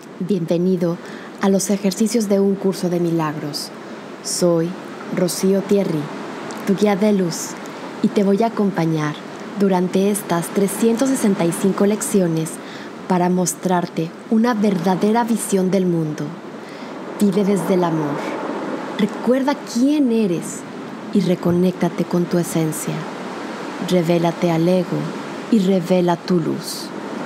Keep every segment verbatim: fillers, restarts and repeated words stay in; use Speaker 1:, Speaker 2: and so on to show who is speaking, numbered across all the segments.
Speaker 1: Bienvenido a los ejercicios de un curso de milagros. Soy Rocío Thierry, tu guía de luz, y te voy a acompañar durante estas trescientas sesenta y cinco lecciones para mostrarte una verdadera visión del mundo. Vive desde el amor. Recuerda quién eres y reconéctate con tu esencia. Revélate al ego y revela tu luz.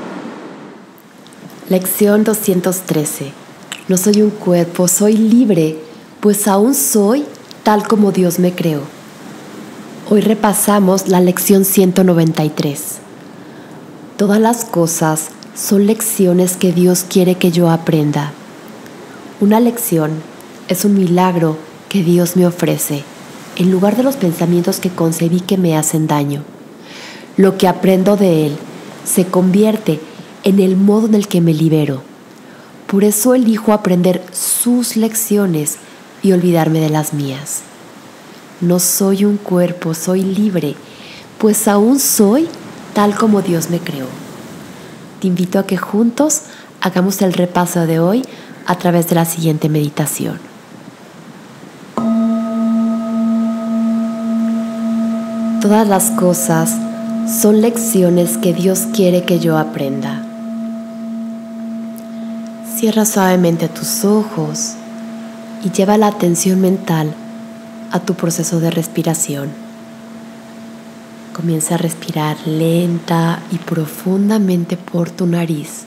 Speaker 1: Lección doscientos trece. No soy un cuerpo, soy libre, pues aún soy tal como Dios me creó. Hoy repasamos la lección ciento noventa y tres. Todas las cosas son lecciones que Dios quiere que yo aprenda. Una lección es un milagro que Dios me ofrece, en lugar de los pensamientos que concebí que me hacen daño. Lo que aprendo de Él se convierte en el modo en el que me libero. Por eso elijo aprender sus lecciones y olvidarme de las mías. No soy un cuerpo, soy libre, pues aún soy tal como Dios me creó. Te invito a que juntos hagamos el repaso de hoy a través de la siguiente meditación. Todas las cosas son lecciones que Dios quiere que yo aprenda. Cierra suavemente tus ojos y lleva la atención mental a tu proceso de respiración. Comienza a respirar lenta y profundamente por tu nariz.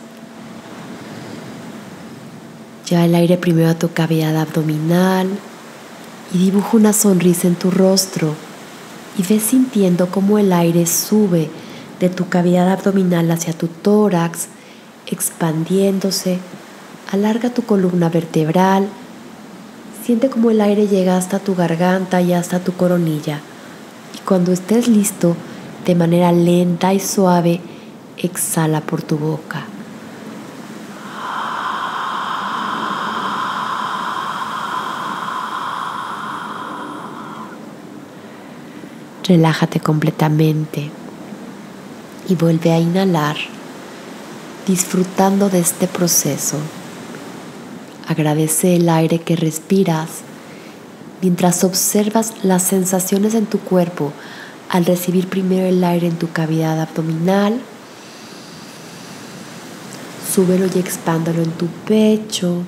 Speaker 1: Lleva el aire primero a tu cavidad abdominal y dibuja una sonrisa en tu rostro y ve sintiendo cómo el aire sube de tu cavidad abdominal hacia tu tórax, expandiéndose. Alarga tu columna vertebral, siente cómo el aire llega hasta tu garganta y hasta tu coronilla. Y cuando estés listo, de manera lenta y suave, exhala por tu boca. Relájate completamente y vuelve a inhalar, disfrutando de este proceso. Agradece el aire que respiras mientras observas las sensaciones en tu cuerpo al recibir primero el aire en tu cavidad abdominal. Súbelo y expándalo en tu pecho.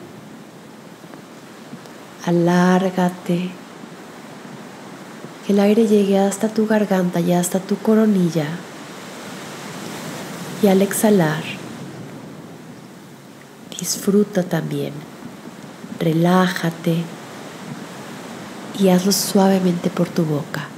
Speaker 1: Alárgate. Que el aire llegue hasta tu garganta y hasta tu coronilla. Y al exhalar, disfruta también. Relájate y hazlo suavemente por tu boca.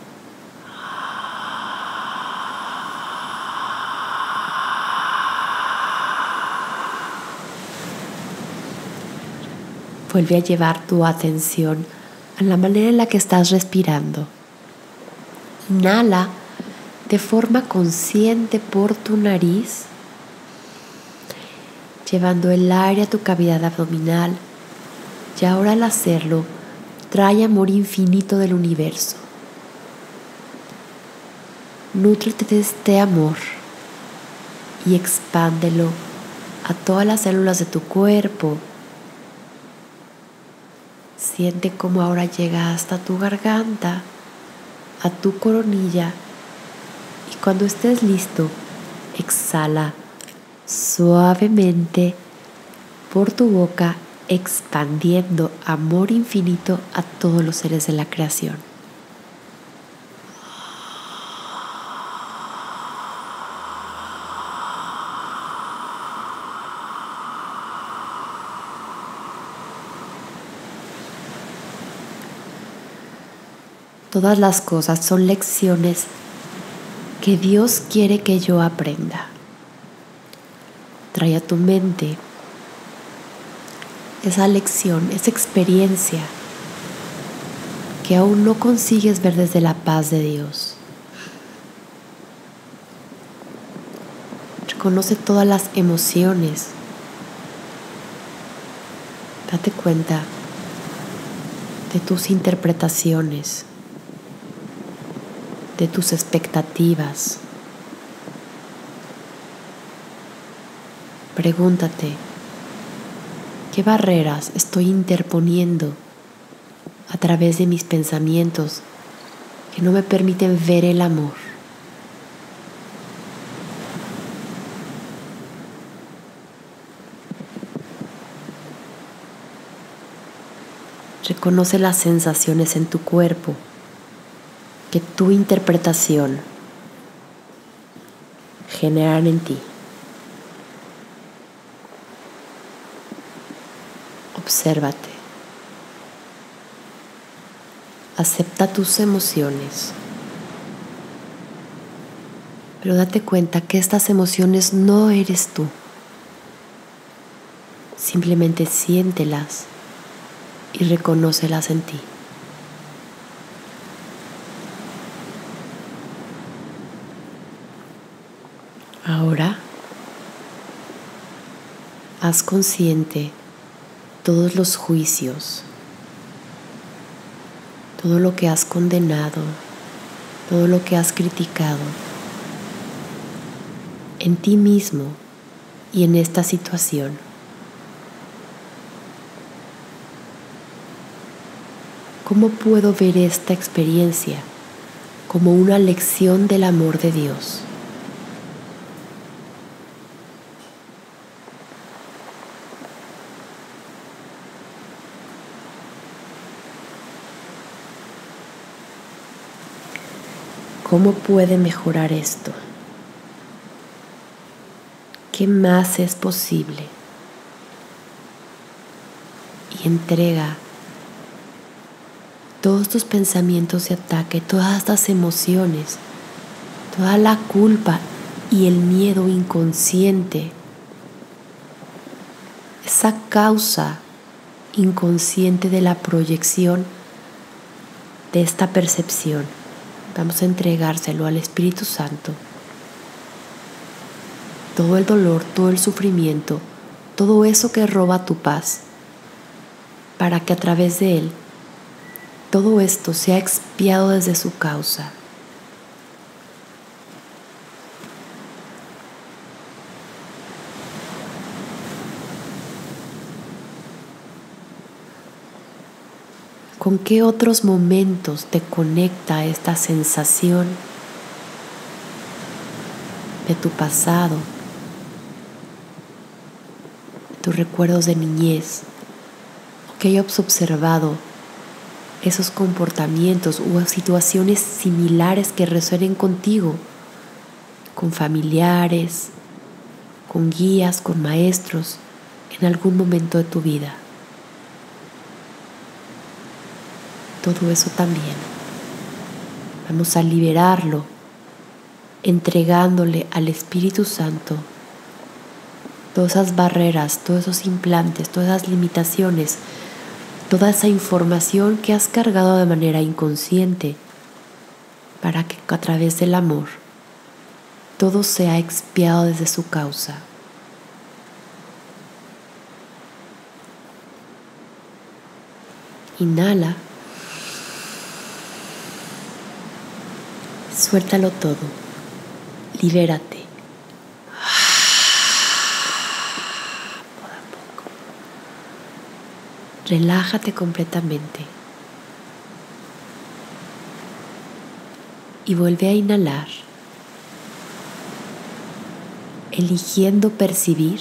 Speaker 1: Vuelve a llevar tu atención a la manera en la que estás respirando. Inhala de forma consciente por tu nariz, llevando el aire a tu cavidad abdominal. Y ahora al hacerlo, trae amor infinito del universo. Nútrete de este amor y expándelo a todas las células de tu cuerpo. Siente cómo ahora llega hasta tu garganta, a tu coronilla, y cuando estés listo, exhala suavemente por tu boca, expandiendo amor infinito a todos los seres de la creación. Todas las cosas son lecciones que Dios quiere que yo aprenda. Trae a tu mente esa lección, esa experiencia que aún no consigues ver desde la paz de Dios. Reconoce todas las emociones. Date cuenta de tus interpretaciones, de tus expectativas. Pregúntate, ¿Qué barreras estoy interponiendo a través de mis pensamientos que no me permiten ver el amor? Reconoce las sensaciones en tu cuerpo que tu interpretación generan en ti. Obsérvate. Acepta tus emociones. Pero date cuenta que estas emociones no eres tú. Simplemente siéntelas y reconócelas en ti. Ahora, haz consciente todos los juicios, todo lo que has condenado, todo lo que has criticado en ti mismo y en esta situación. ¿Cómo puedo ver esta experiencia como una lección del amor de Dios? ¿Cómo puede mejorar esto? ¿Qué más es posible? Y entrega todos tus pensamientos de ataque, todas estas emociones, toda la culpa y el miedo inconsciente, esa causa inconsciente de la proyección de esta percepción. Vamos a entregárselo al Espíritu Santo. Todo el dolor, todo el sufrimiento, todo eso que roba tu paz, para que a través de él todo esto sea expiado desde su causa. ¿Con qué otros momentos te conecta esta sensación de tu pasado, de tus recuerdos de niñez, o que hayas observado esos comportamientos u situaciones similares que resuenen contigo, con familiares, con guías, con maestros, en algún momento de tu vida? Todo eso también vamos a liberarlo, entregándole al Espíritu Santo todas esas barreras, todos esos implantes, todas esas limitaciones, toda esa información que has cargado de manera inconsciente, para que a través del amor todo sea expiado desde su causa. Inhala. Suéltalo todo. Libérate. Poco a poco. Relájate completamente. Y vuelve a inhalar, eligiendo percibir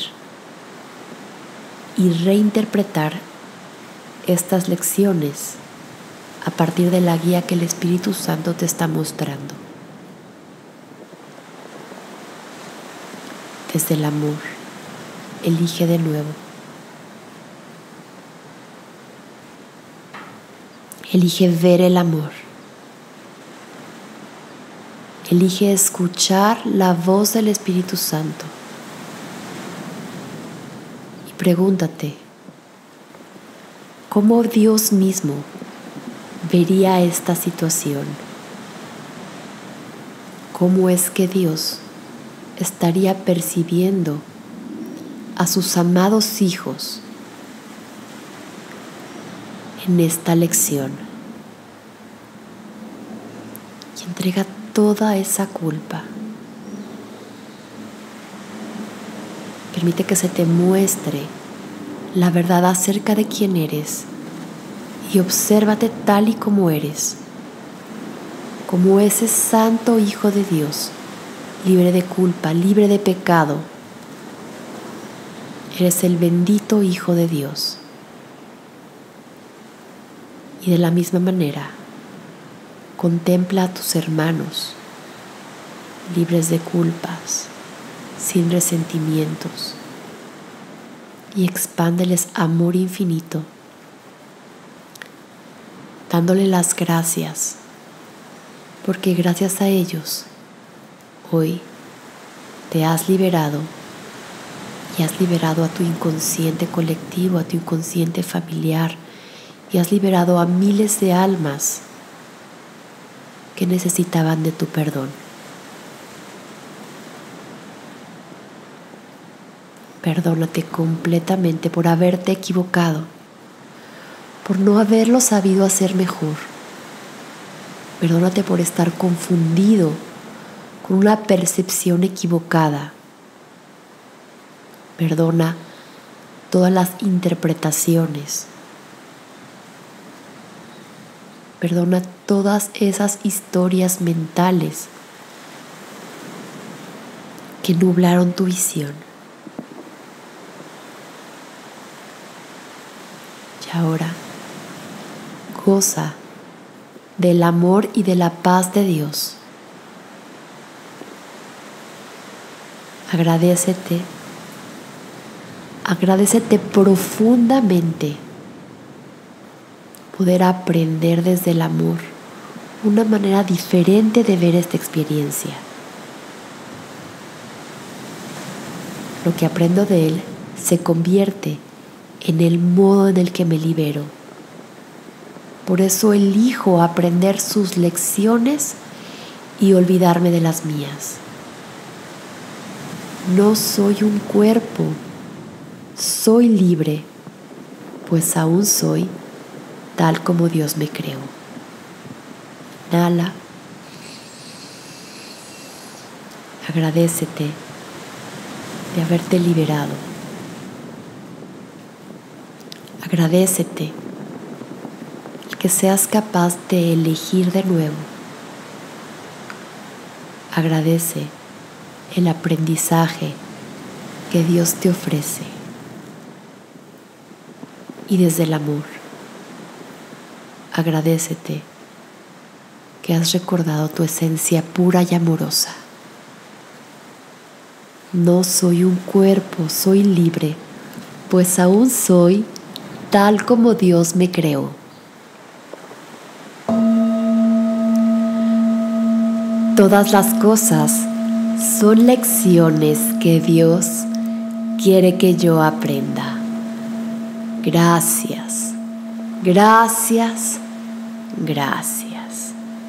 Speaker 1: y reinterpretar estas lecciones a partir de la guía que el Espíritu Santo te está mostrando. Desde el amor, elige de nuevo. Elige ver el amor. Elige escuchar la voz del Espíritu Santo. Y pregúntate, ¿cómo Dios mismo vería esta situación? ¿Cómo es que Dios estaría percibiendo a sus amados hijos en esta lección? Y entrega toda esa culpa. Permite que se te muestre la verdad acerca de quién eres y obsérvate tal y como eres, como ese santo Hijo de Dios, libre de culpa, libre de pecado. Eres el bendito Hijo de Dios. Y de la misma manera, contempla a tus hermanos, libres de culpas, sin resentimientos, y expándeles amor infinito, dándole las gracias, porque gracias a ellos, hoy te has liberado y has liberado a tu inconsciente colectivo, a tu inconsciente familiar, y has liberado a miles de almas que necesitaban de tu perdón. Perdónate completamente por haberte equivocado, por no haberlo sabido hacer mejor. Perdónate por estar confundido con una percepción equivocada. Perdona todas las interpretaciones. Perdona todas esas historias mentales que nublaron tu visión. Y ahora, goza del amor y de la paz de Dios. Agradécete, agradécete profundamente poder aprender desde el amor una manera diferente de ver esta experiencia. Lo que aprendo de él se convierte en el modo en el que me libero. Por eso elijo aprender sus lecciones y olvidarme de las mías. No soy un cuerpo, soy libre, pues aún soy tal como Dios me creó. Inhala. Agradécete de haberte liberado. Agradécete el que seas capaz de elegir de nuevo. Agradece el aprendizaje que Dios te ofrece. Y desde el amor, agradécete que has recordado tu esencia pura y amorosa. No soy un cuerpo, soy libre, pues aún soy tal como Dios me creó. Todas las cosas son lecciones que Dios quiere que yo aprenda. Gracias, gracias, gracias.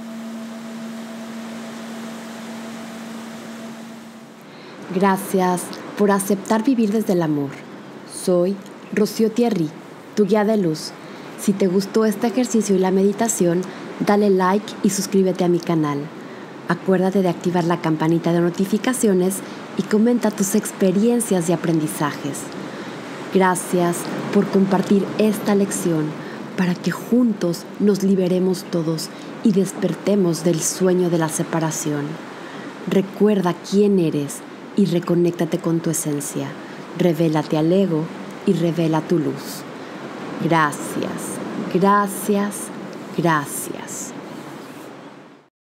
Speaker 1: Gracias por aceptar vivir desde el amor. Soy Rocío Thierry, tu guía de luz. Si te gustó este ejercicio y la meditación, dale like y suscríbete a mi canal. Acuérdate de activar la campanita de notificaciones y comenta tus experiencias y aprendizajes. Gracias por compartir esta lección para que juntos nos liberemos todos y despertemos del sueño de la separación. Recuerda quién eres y reconéctate con tu esencia. Revélate al ego y revela tu luz. Gracias, gracias, gracias.